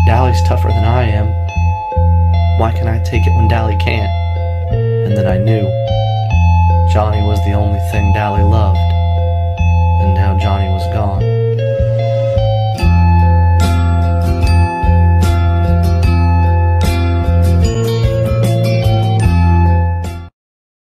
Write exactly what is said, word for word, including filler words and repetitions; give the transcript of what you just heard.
Dally's tougher than I am. Why can I take it when Dally can't? And then I knew Johnny was the only thing Dally loved.